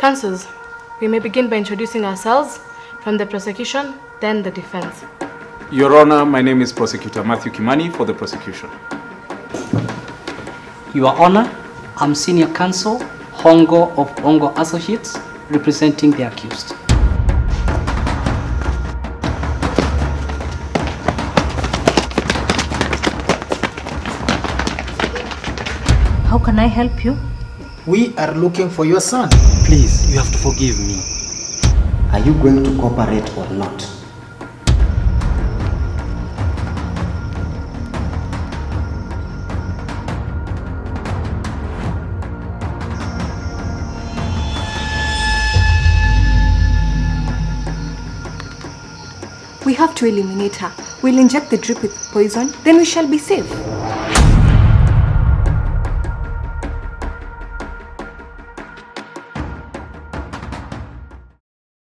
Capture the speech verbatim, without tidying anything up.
Counsels, we may begin by introducing ourselves, from the prosecution, then the defense. Your Honor, my name is Prosecutor Matthew Kimani for the prosecution. Your Honor, I'm Senior Counsel Hongo of Hongo Associates, representing the accused. How can I help you? We are looking for your son. Please, you have to forgive me. Are you going to cooperate or not? We have to eliminate her. We'll inject the drip with poison, then we shall be safe.